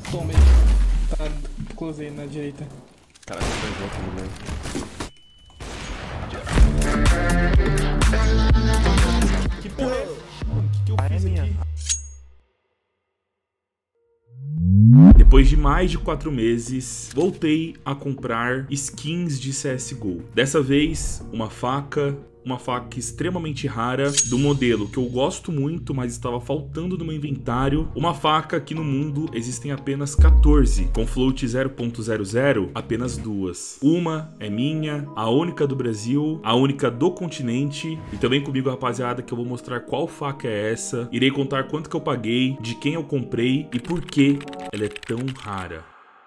Toma aí. Tá, closei na direita. Caralho, tá em volta, né? Que porra é? O que eu fiz aqui? Depois de mais de 4 meses, voltei a comprar skins de CSGO. Dessa vez, uma faca extremamente rara, do modelo que eu gosto muito, mas estava faltando no meu inventário. Uma faca que no mundo existem apenas 14, com float 0.00, apenas 2. Uma é minha, a única do Brasil, a única do continente. E também comigo, rapaziada, que eu vou mostrar qual faca é essa. Irei contar quanto que eu paguei, de quem eu comprei e por que ela é tão rara.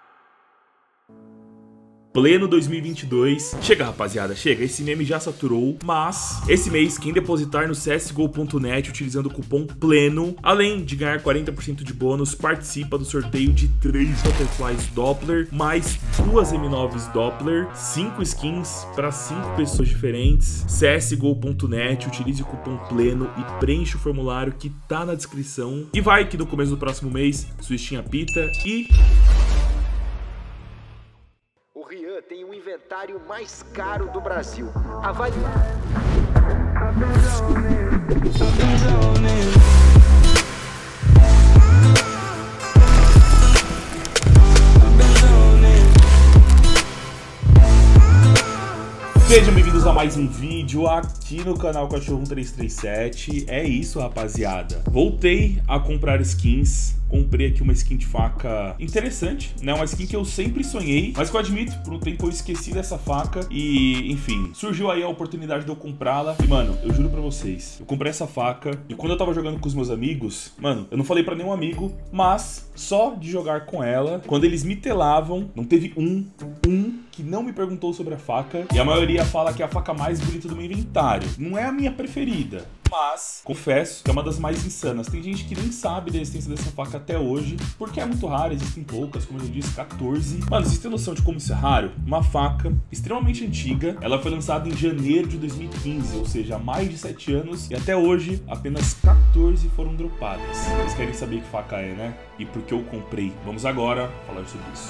Pleno 2022. Chega, rapaziada, chega. Esse meme já saturou, mas esse mês, quem depositar no csgo.net utilizando o cupom PLENO, além de ganhar 40% de bônus, participa do sorteio de 3 Butterflies Doppler, mais 2 M9s Doppler, 5 skins para 5 pessoas diferentes. csgo.net, utilize o cupom PLENO e preencha o formulário que tá na descrição. E vai que no começo do próximo mês, sua Steam apita e... O Rian tem o inventário mais caro do Brasil. Avalie. Sejam bem-vindos a mais um vídeo aqui no canal Cachorro 1337. É isso, rapaziada. Voltei a comprar skins. Comprei aqui uma skin de faca interessante, né? Uma skin que eu sempre sonhei, mas que eu admito, por um tempo eu esqueci dessa faca e, enfim, surgiu aí a oportunidade de eu comprá-la. E, mano, eu juro pra vocês, eu comprei essa faca e quando eu tava jogando com os meus amigos, mano, eu não falei pra nenhum amigo, mas só de jogar com ela, quando eles me telavam, não teve um que não me perguntou sobre a faca. E a maioria fala que é a faca mais bonita do meu inventário. Não é a minha preferida, mas confesso que é uma das mais insanas. Tem gente que nem sabe da existência dessa faca até hoje, porque é muito rara, existem poucas, como eu já disse, 14. Mano, vocês têm noção de como isso é raro? Uma faca extremamente antiga, ela foi lançada em janeiro de 2015, ou seja, há mais de 7 anos, e até hoje apenas 14 foram dropadas. Vocês querem saber que faca é, né? E por que eu comprei? Vamos agora falar sobre isso.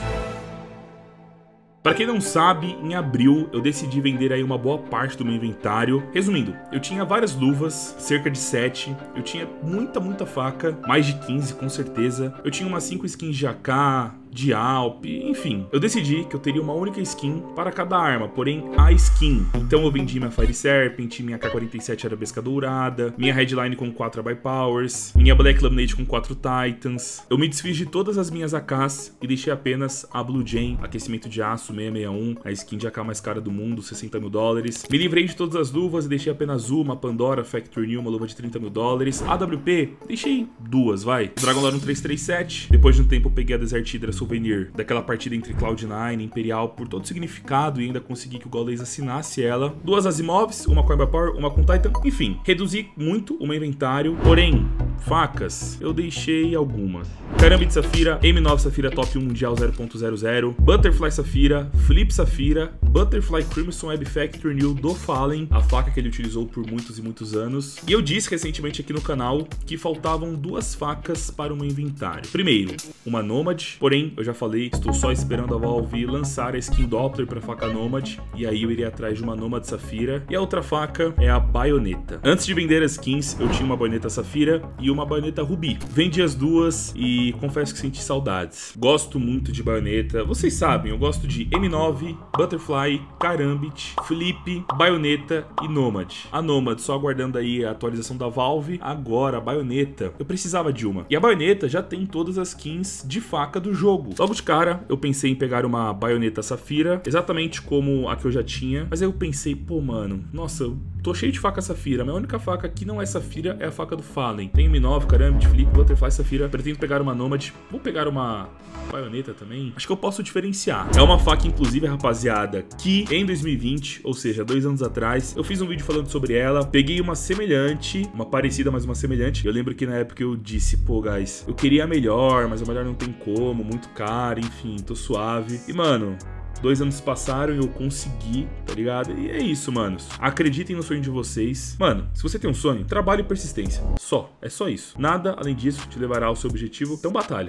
Pra quem não sabe, em abril eu decidi vender aí uma boa parte do meu inventário. Resumindo, eu tinha várias luvas, cerca de 7, eu tinha muita faca, mais de 15 com certeza. Eu tinha umas 5 skins de AK, de Alp, enfim. Eu decidi que eu teria uma única skin para cada arma, porém a skin. Então eu vendi minha Fire Serpent, minha AK-47 Arabesca Dourada, minha Headline com 4 By Powers, minha Black Laminate com 4 Titans. Eu me desfiz de todas as minhas AKs e deixei apenas a Blue Jay, aquecimento de aço 661, a skin de AK mais cara do mundo, 60 mil dólares. Me livrei de todas as luvas e deixei apenas uma Pandora Factory New, uma luva de 30 mil dólares. AWP, deixei 2, vai. Dragon Lore 1337, depois de um tempo eu peguei a Desert Hydra souvenir daquela partida entre Cloud9 e Imperial por todo o significado e ainda consegui que o Gaules assinasse ela. 2 Asimovs, uma com Ember Power, uma com Titan. Enfim, reduzi muito o meu inventário, porém, facas, eu deixei algumas. Karambit Safira, M9 Safira Top 1 Mundial 0.00, Butterfly Safira, Flip Safira, Butterfly Crimson Web Factory New do Fallen, a faca que ele utilizou por muitos e muitos anos. E eu disse recentemente aqui no canal que faltavam 2 facas para o meu inventário. Primeiro, uma Nomad, porém, eu já falei, estou só esperando a Valve lançar a skin Doppler para a faca Nomad, e aí eu iria atrás de uma Nomad Safira. E a outra faca é a baioneta. Antes de vender as skins, eu tinha uma baioneta Safira e uma baioneta Ruby. Vendi as duas e confesso que senti saudades. Gosto muito de baioneta, vocês sabem, eu gosto de M9, Butterfly, Karambit, Flip, baioneta e Nomad. A Nomad só aguardando aí a atualização da Valve. Agora a baioneta, eu precisava de uma. E a baioneta já tem todas as skins de faca do jogo. Logo de cara, eu pensei em pegar uma baioneta Safira, exatamente como a que eu já tinha. Mas aí eu pensei, pô, mano, nossa, eu tô cheio de faca Safira. Minha única faca que não é Safira é a faca do Fallen. Tem M9, Karambit, Flip, Butterfly, Safira. Pretendo pegar uma Nomad. Vou pegar uma baioneta também. Acho que eu posso diferenciar. É uma faca, inclusive, rapaziada, que em 2020, ou seja, 2 anos atrás, eu fiz um vídeo falando sobre ela. Peguei uma semelhante, uma parecida, mas uma semelhante. Eu lembro que na época eu disse, pô, guys, eu queria a melhor, mas a melhor não tem como, muito cara, enfim, tô suave. E, mano, 2 anos passaram e eu consegui, tá ligado? E é isso, manos. Acreditem no sonho de vocês. Mano, se você tem um sonho, trabalho e persistência. Só. É só isso. Nada além disso te levará ao seu objetivo. Então batalha.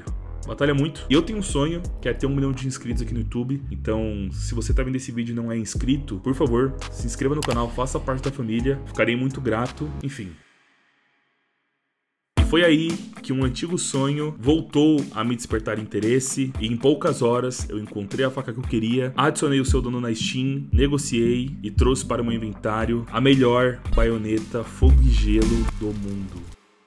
batalha muito. E eu tenho um sonho, que é ter 1 milhão de inscritos aqui no YouTube. Então, se você tá vendo esse vídeo e não é inscrito, por favor, se inscreva no canal, faça parte da família. Ficarei muito grato. Enfim. Foi aí que um antigo sonho voltou a me despertar interesse e em poucas horas eu encontrei a faca que eu queria, adicionei o seu dono na Steam, negociei e trouxe para o meu inventário a melhor baioneta fogo e gelo do mundo.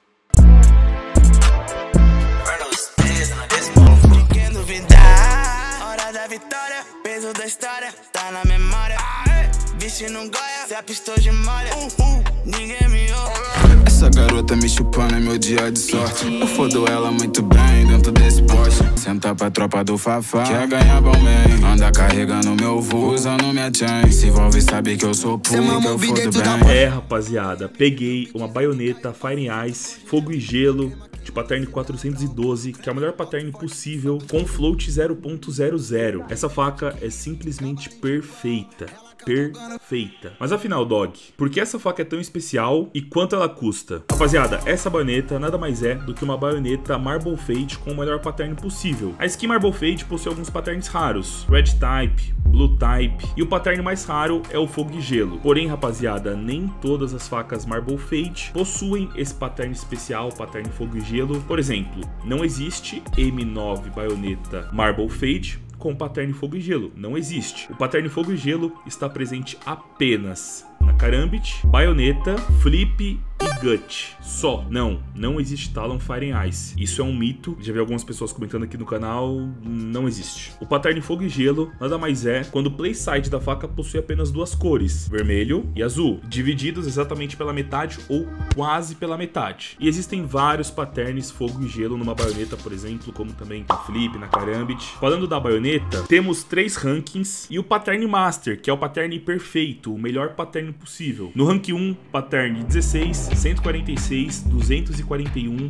Hora da vitória, peso da história, tá na memória. Bicho não goia, se a pistola de molha, ninguém me ouve. Essa garota me chupando é meu dia de sorte. Eu fodo ela muito bem dentro desse poste. Senta pra tropa do Fafá, quer ganhar bom bem. Anda carregando meu voo, usando minha chain. Se envolve, sabe que eu sou puro, que eu fodo bem. É, rapaziada, peguei uma baioneta Fire Ice, fogo e gelo, de pattern 412, que é a melhor pattern possível, com float 0.00. Essa faca é simplesmente perfeita. Perfeita. Mas afinal, Dog, por que essa faca é tão especial e quanto ela custa? Rapaziada, essa baioneta nada mais é do que uma baioneta Marble Fade com o melhor pattern possível. A skin Marble Fade possui alguns patterns raros, Red Type, Blue Type, e o pattern mais raro é o Fogo e Gelo. Porém, rapaziada, nem todas as facas Marble Fade possuem esse pattern especial, pattern Fogo e Gelo. Por exemplo, não existe M9 baioneta Marble Fade com pattern Fogo e Gelo. Não existe. O pattern Fogo e Gelo está presente apenas na Karambit, Baioneta, Flip e Gut. Só. Não existe Talon Fire Ice. Isso é um mito. Já vi algumas pessoas comentando aqui no canal. Não existe. O pattern Fogo e Gelo nada mais é quando o playside da faca possui apenas duas cores, vermelho e azul, divididos exatamente pela metade ou quase pela metade. E existem vários patterns Fogo e Gelo numa baioneta, por exemplo, como também na Flip, na Karambit. Falando da baioneta, temos 3 rankings e o pattern Master, que é o pattern perfeito, o melhor pattern possível. No rank 1, pattern 16, 146, 241,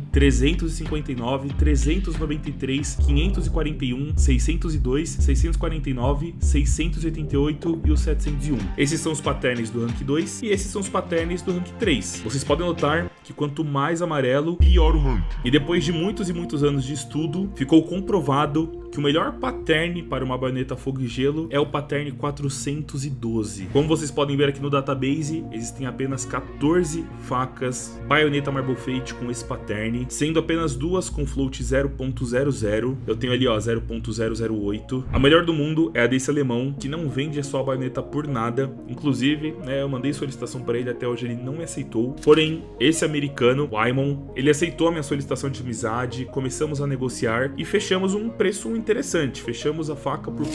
359, 393, 541, 602, 649, 688 e o 701. Esses são os patterns do rank 2 e esses são os patterns do rank 3. Vocês podem notar que quanto mais amarelo, pior o rank. E depois de muitos e muitos anos de estudo, ficou comprovado que o melhor pattern para uma baioneta Fogo e Gelo é o pattern 412. Como vocês podem ver aqui no database, existem apenas 14 facas baioneta Marble Fade com esse pattern, sendo apenas 2 com float 0.00. Eu tenho ali, ó, 0.008. A melhor do mundo é a desse alemão, que não vende a sua baioneta por nada. Inclusive, né, eu mandei solicitação para ele, até hoje ele não me aceitou. Porém, esse americano, o Aymon, ele aceitou a minha solicitação de amizade, começamos a negociar e fechamos um preço interessante. Fechamos a faca por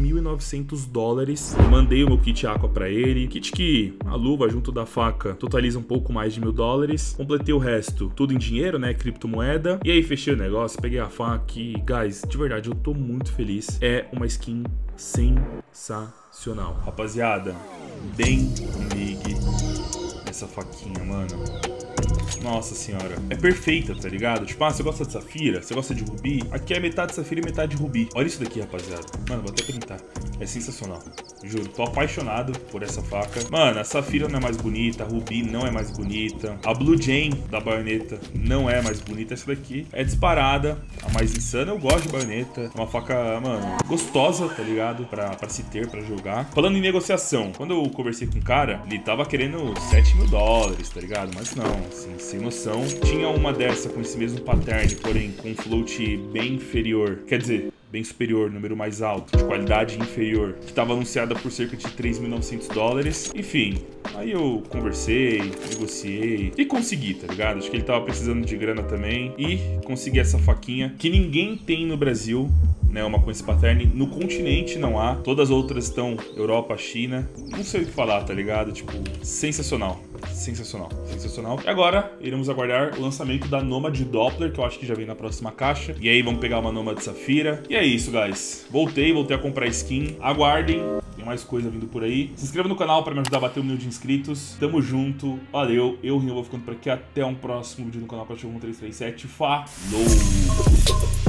$4.900. Mandei o meu kit aqua para ele, kit que a luva junto da faca totaliza um pouco mais de $1.000. Completei o resto, tudo em dinheiro, né, criptomoeda. E aí fechei o negócio, peguei a faca e, guys, de verdade, eu tô muito feliz. É uma skin sensacional. Rapaziada, bem ligue essa faquinha, mano. Nossa senhora, é perfeita, tá ligado? Tipo, você gosta de safira? Você gosta de rubi? Aqui é metade safira e metade rubi. Olha isso daqui, rapaziada. Mano, vou até printar. É sensacional. Juro, tô apaixonado por essa faca. Mano, a safira não é mais bonita, a rubi não é mais bonita. A Blue Jane da baioneta não é mais bonita. Essa daqui é disparada, a mais insana. Eu gosto de baioneta. É uma faca, mano, gostosa, tá ligado? Pra se ter, pra jogar. Falando em negociação, quando eu conversei com o cara, ele tava querendo $7.000, tá ligado? Mas não, assim, sem noção. Tinha uma dessa com esse mesmo pattern, porém com um float bem inferior. Quer dizer, bem superior, número mais alto, de qualidade inferior, que estava anunciada por cerca de $3.900. Enfim, aí eu conversei, negociei e consegui, tá ligado? Acho que ele tava precisando de grana também e consegui essa faquinha que ninguém tem no Brasil, né? Uma com esse pattern. No continente não há, todas as outras estão Europa, China, não sei o que falar, tá ligado? Tipo, sensacional. Sensacional, sensacional. E agora, iremos aguardar o lançamento da Nomad Doppler, que eu acho que já vem na próxima caixa. E aí, vamos pegar uma Nomad Safira. E é isso, guys. Voltei a comprar skin. Aguardem, tem mais coisa vindo por aí. Se inscreva no canal para me ajudar a bater 1 milhão de inscritos. Tamo junto. Valeu. Eu, Rinho, vou ficando por aqui. Até um próximo vídeo no canal Cachorro 1337. Falou!